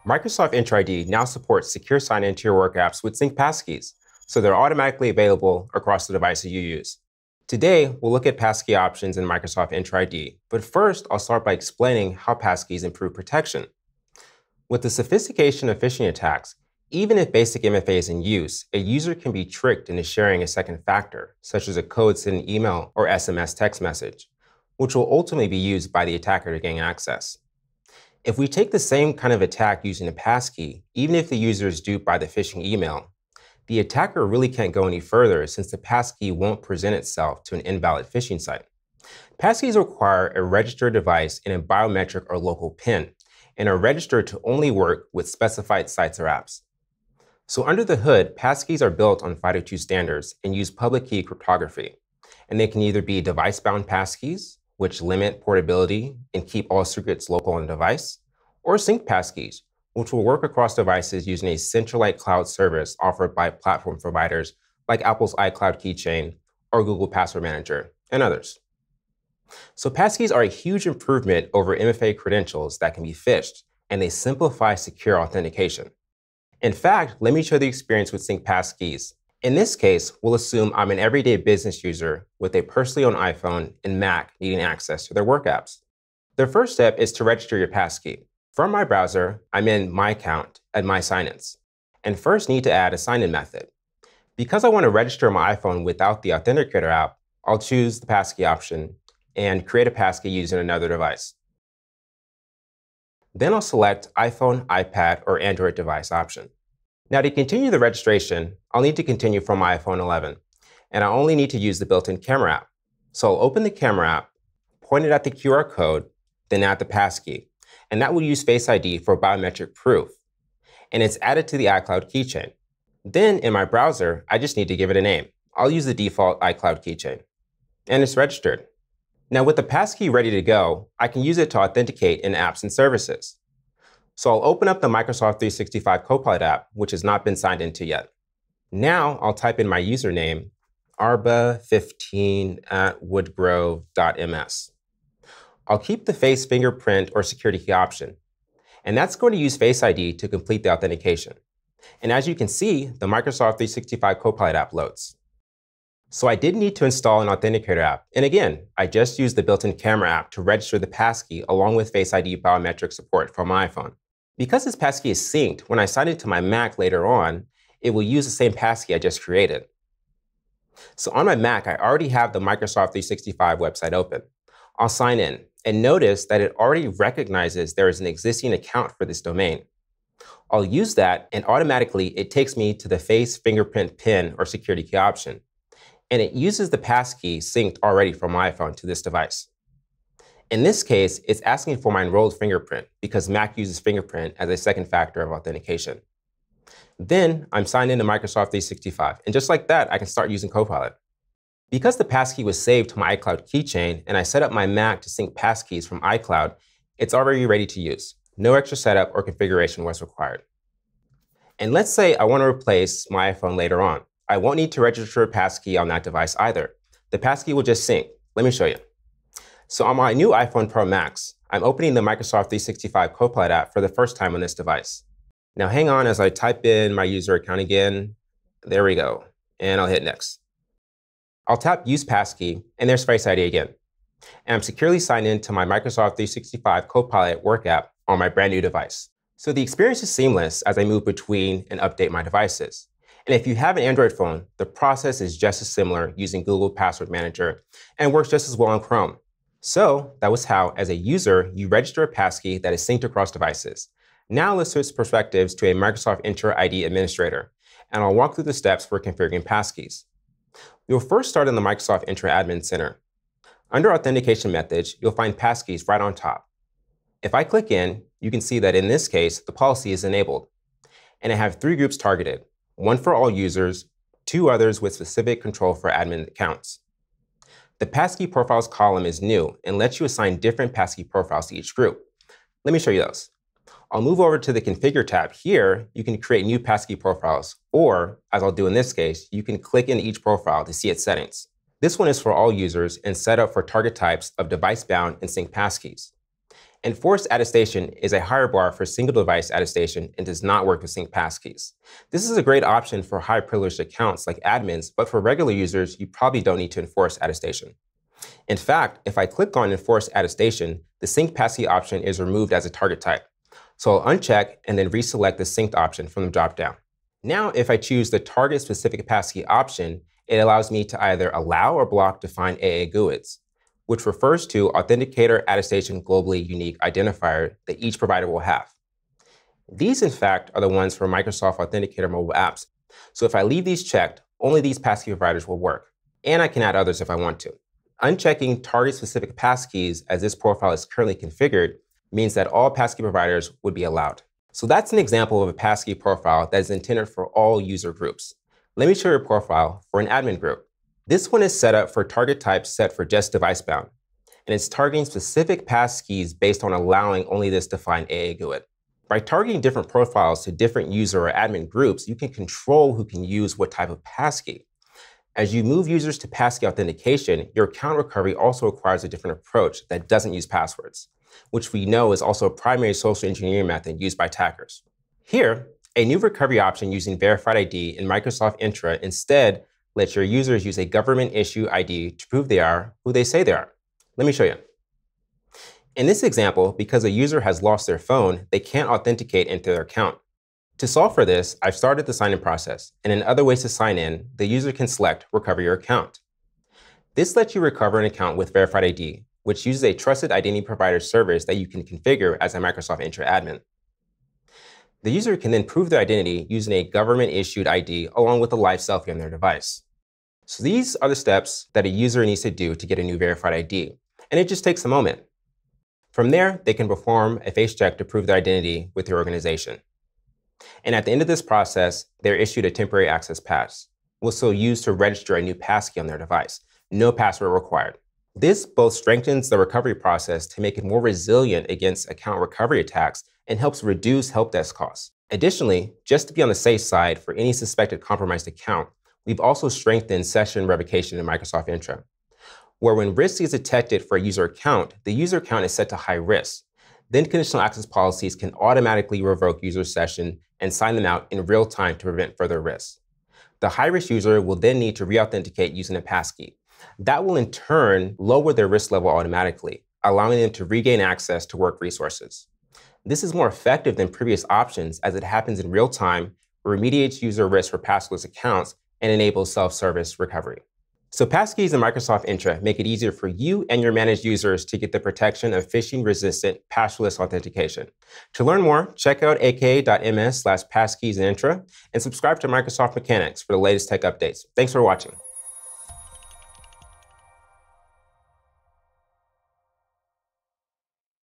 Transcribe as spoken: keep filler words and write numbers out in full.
Microsoft Entra I D now supports secure sign-in to your work apps with sync passkeys, so they're automatically available across the devices you use. Today, we'll look at passkey options in Microsoft Entra I D, but first, I'll start by explaining how passkeys improve protection. With the sophistication of phishing attacks, even if basic M F A is in use, a user can be tricked into sharing a second factor, such as a code sent in email or S M S text message, which will ultimately be used by the attacker to gain access. If we take the same kind of attack using a passkey, even if the user is duped by the phishing email, the attacker really can't go any further since the passkey won't present itself to an invalid phishing site. Passkeys require a registered device and a biometric or local PIN, and are registered to only work with specified sites or apps. So under the hood, passkeys are built on five oh two standards and use public key cryptography. And they can either be device-bound passkeys, which limit portability and keep all secrets local on the device, or sync passkeys, which will work across devices using a centralized cloud service offered by platform providers like Apple's iCloud Keychain or Google Password Manager, and others. So passkeys are a huge improvement over M F A credentials that can be phished, and they simplify secure authentication. In fact, let me show the experience with sync passkeys. In this case, we'll assume I'm an everyday business user with a personally owned iPhone and Mac needing access to their work apps. The first step is to register your passkey. From my browser, I'm in My Account at My Sign-ins, and first need to add a sign-in method. Because I want to register my iPhone without the Authenticator app, I'll choose the passkey option and create a passkey using another device. Then I'll select iPhone, iPad, or Android device option. Now to continue the registration, I'll need to continue from my iPhone eleven, and I only need to use the built-in camera app. So I'll open the camera app, point it at the Q R code, then add the passkey, and that will use Face I D for biometric proof. And it's added to the iCloud keychain. Then in my browser, I just need to give it a name. I'll use the default iCloud keychain. And it's registered. Now with the passkey ready to go, I can use it to authenticate in apps and services. So I'll open up the Microsoft three sixty-five Copilot app, which has not been signed into yet. Now I'll type in my username, arba fifteen at woodgrove dot m s. I'll keep the face fingerprint or security key option, and that's going to use Face I D to complete the authentication. And as you can see, the Microsoft three sixty-five Copilot app loads. So I did need to install an Authenticator app, and again, I just used the built-in camera app to register the passkey along with Face I D biometric support for my iPhone. Because this passkey is synced, when I sign into my Mac later on, it will use the same passkey I just created. So on my Mac, I already have the Microsoft three sixty-five website open. I'll sign in, and notice that it already recognizes there is an existing account for this domain. I'll use that, and automatically it takes me to the face, fingerprint, PIN, or security key option. And it uses the passkey synced already from my iPhone to this device. In this case, it's asking for my enrolled fingerprint because Mac uses fingerprint as a second factor of authentication. Then I'm signed into Microsoft three sixty-five, and just like that, I can start using Copilot. Because the passkey was saved to my iCloud keychain, and I set up my Mac to sync passkeys from iCloud, it's already ready to use. No extra setup or configuration was required. And let's say I want to replace my iPhone later on. I won't need to register a passkey on that device either. The passkey will just sync. Let me show you. So on my new iPhone Pro Max, I'm opening the Microsoft three sixty-five Copilot app for the first time on this device. Now hang on as I type in my user account again. There we go. And I'll hit next. I'll tap Use Passkey, and there's Face I D again. And I'm securely signed in to my Microsoft three sixty-five Copilot work app on my brand new device. So the experience is seamless as I move between and update my devices. And if you have an Android phone, the process is just as similar using Google Password Manager and works just as well on Chrome. So that was how, as a user, you register a passkey that is synced across devices. Now let's switch perspectives to a Microsoft Entra I D administrator, and I'll walk through the steps for configuring passkeys. You'll first start in the Microsoft Entra Admin Center. Under Authentication Methods, you'll find passkeys right on top. If I click in, you can see that in this case, the policy is enabled. And I have three groups targeted, one for all users, two others with specific control for admin accounts. The Passkey Profiles column is new and lets you assign different passkey profiles to each group. Let me show you those. I'll move over to the Configure tab. Here, you can create new passkey profiles, or, as I'll do in this case, you can click into each profile to see its settings. This one is for all users and set up for target types of device-bound and sync passkeys. Enforced attestation is a higher bar for single device attestation and does not work with sync passkeys. This is a great option for high privileged accounts like admins, but for regular users, you probably don't need to enforce attestation. In fact, if I click on enforce attestation, the sync passkey option is removed as a target type. So I'll uncheck and then reselect the synced option from the dropdown. Now, if I choose the target specific passkey option, it allows me to either allow or block defined A A G U I Ds, which refers to Authenticator Attestation Globally Unique Identifier that each provider will have. These, in fact, are the ones for Microsoft Authenticator mobile apps. So if I leave these checked, only these passkey providers will work. And I can add others if I want to. Unchecking target-specific passkeys, as this profile is currently configured, means that all passkey providers would be allowed. So that's an example of a passkey profile that is intended for all user groups. Let me show you a profile for an admin group. This one is set up for target types set for just device bound, and it's targeting specific passkeys based on allowing only this defined A A G U I D. By targeting different profiles to different user or admin groups, you can control who can use what type of passkey. As you move users to passkey authentication, your account recovery also requires a different approach that doesn't use passwords, which we know is also a primary social engineering method used by attackers. Here, a new recovery option using verified I D in Microsoft Entra instead lets your users use a government-issued I D to prove they are who they say they are. Let me show you. In this example, because a user has lost their phone, they can't authenticate into their account. To solve for this, I've started the sign-in process, and in other ways to sign in, the user can select Recover Your Account. This lets you recover an account with verified I D, which uses a trusted identity provider service that you can configure as a Microsoft Entra admin. The user can then prove their identity using a government-issued I D along with a live selfie on their device. So these are the steps that a user needs to do to get a new verified I D, and it just takes a moment. From there, they can perform a face check to prove their identity with your organization. And at the end of this process, they're issued a temporary access pass, which they'll use to register a new passkey on their device. No password required. This both strengthens the recovery process to make it more resilient against account recovery attacks and helps reduce help desk costs. Additionally, just to be on the safe side for any suspected compromised account, we've also strengthened session revocation in Microsoft Entra, where when risk is detected for a user account, the user account is set to high risk. Then conditional access policies can automatically revoke user session and sign them out in real time to prevent further risks. The high-risk user will then need to re-authenticate using a passkey. That will in turn lower their risk level automatically, allowing them to regain access to work resources. This is more effective than previous options as it happens in real time, remediates user risk for passwordless accounts, and enables self-service recovery. So Passkeys and Microsoft Entra make it easier for you and your managed users to get the protection of phishing-resistant passwordless authentication. To learn more, check out aka.ms slash passkeys and Entra and subscribe to Microsoft Mechanics for the latest tech updates. Thanks for watching.